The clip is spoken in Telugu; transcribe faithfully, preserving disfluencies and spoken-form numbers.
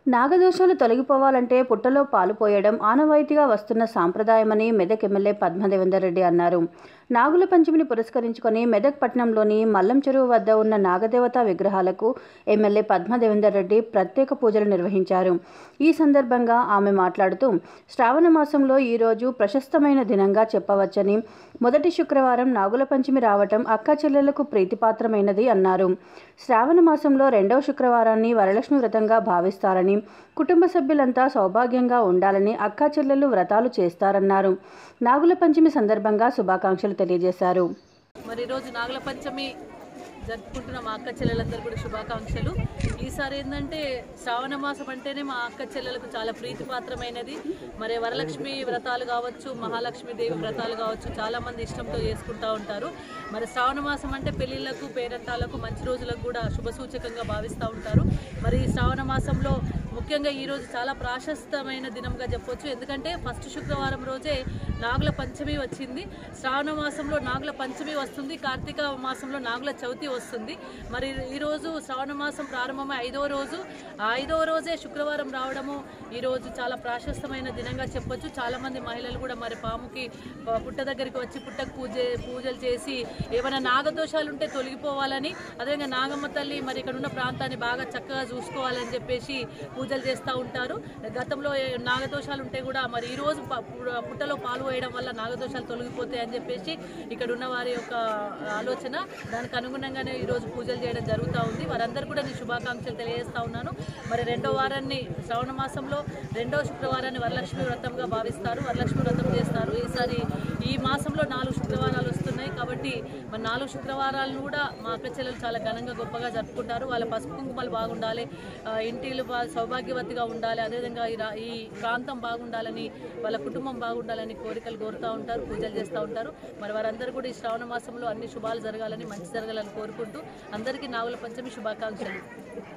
నాగదోషాలు తొలగిపోవాలంటే పుట్టలో పాలు పోయడం ఆనవాయితీగా వస్తున్న సాంప్రదాయమని మెదక్ ఎమ్మెల్యే పద్మదేవేందర్ రెడ్డి అన్నారు. నాగుల పంచమిని పురస్కరించుకొని మెదక్ పట్టణంలోని మల్లం చెరువు వద్ద ఉన్న నాగదేవత విగ్రహాలకు ఎమ్మెల్యే పద్మదేవేందర్ రెడ్డి ప్రత్యేక పూజలు నిర్వహించారు. ఈ సందర్భంగా ఆమె మాట్లాడుతూ శ్రావణ మాసంలో ఈరోజు ప్రశస్తమైన దినంగా చెప్పవచ్చని, మొదటి శుక్రవారం నాగుల పంచమి రావటం అక్క చెల్లెలకు ప్రీతిపాత్రమైనది అన్నారు. శ్రావణ మాసంలో రెండవ శుక్రవారాన్ని వరలక్ష్మి వ్రతంగా భావిస్తారని, కుటుంబ సభ్యులంతా సౌభాగ్యంగా ఉండాలని అక్కా చెల్లెలు వ్రతాలు చేస్తారన్నారు. నాగుల పంచమి సందర్భంగా శుభాకాంక్షలు తెలియజేశారు. మరి ఈరోజు నాగుల పంచమి జరుపుకుంటున్న మా అక్క చెల్లెలందరూ కూడా శుభాకాంక్షలు. ఈసారి ఏంటంటే శ్రావణ మాసం అంటేనే మా అక్క చెల్లెలకు చాలా ప్రీతిపాత్రమైనది. మరి వరలక్ష్మి వ్రతాలు కావచ్చు, మహాలక్ష్మీదేవి వ్రతాలు కావచ్చు, చాలామంది ఇష్టంతో చేసుకుంటూ ఉంటారు. మరి శ్రావణ మాసం అంటే పెళ్ళిళ్ళకు, పేరంటాలకు, మంచి రోజులకు కూడా శుభసూచకంగా భావిస్తూ ఉంటారు. మరి ఈ శ్రావణ మాసంలో ముఖ్యంగా ఈరోజు చాలా ప్రాశస్తమైన దినంగా చెప్పొచ్చు. ఎందుకంటే ఫస్ట్ శుక్రవారం రోజే నాగుల పంచమి వచ్చింది. శ్రావణ మాసంలో నాగుల పంచమి వస్తుంది, కార్తీక మాసంలో నాగుల చవితి వస్తుంది. మరి ఈరోజు శ్రావణ మాసం ప్రారంభమై ఐదవ రోజు, ఆ ఐదవ రోజే శుక్రవారం రావడము ఈరోజు చాలా ప్రాశస్తమైన దినంగా చెప్పొచ్చు. చాలామంది మహిళలు కూడా మరి పాముకి పుట్ట దగ్గరికి వచ్చి పుట్టకు పూజ పూజలు చేసి ఏమైనా నాగదోషాలు ఉంటే తొలగిపోవాలని, అదేవిధంగా నాగమ్మ తల్లి మరి ఇక్కడ ఉన్న ప్రాంతాన్ని బాగా చక్కగా చూసుకోవాలని చెప్పేసి పూజలు చేస్తూ ఉంటారు. గతంలో నాగదోషాలు ఉంటే కూడా మరి ఈరోజు పుట్టలో పాలు వేయడం వల్ల నాగదోషాలు తొలగిపోతాయి అని చెప్పేసి ఇక్కడ ఉన్న వారి యొక్క ఆలోచన. దానికి అనుగుణంగానే ఈరోజు పూజలు చేయడం జరుగుతూ ఉంది. వారందరూ కూడా నేను శుభాకాంక్షలు తెలియజేస్తూ ఉన్నాను. మరి రెండో వారాన్ని శ్రావణ మాసంలో రెండో శుక్రవారాన్ని వరలక్ష్మి వ్రతంగా భావిస్తారు, వరలక్ష్మి వ్రతం చేస్తారు. ఈసారి ఈ మాసంలో నాలుగు శుక్రవారాలు వస్తున్నాయి కాబట్టి మరి నాలుగు శుక్రవారాలను కూడా మా అక్క చెల్లెలు చాలా ఘనంగా గొప్పగా జరుపుకుంటారు. వాళ్ళ పసుపు కుంకుమలు బాగుండాలి, ఇంటిలు సౌభాగ్యవతిగా ఉండాలి, అదేవిధంగా ఈ ప్రాంతం బాగుండాలని, వాళ్ళ కుటుంబం బాగుండాలని కోరికలు కోరుతూ ఉంటారు, పూజలు చేస్తూ ఉంటారు. మరి వారందరూ కూడా ఈ శ్రావణ మాసంలో అన్ని శుభాలు జరగాలని, మంచి జరగాలని కోరుకుంటూ అందరికీ నాగుల పంచమి శుభాకాంక్షలు.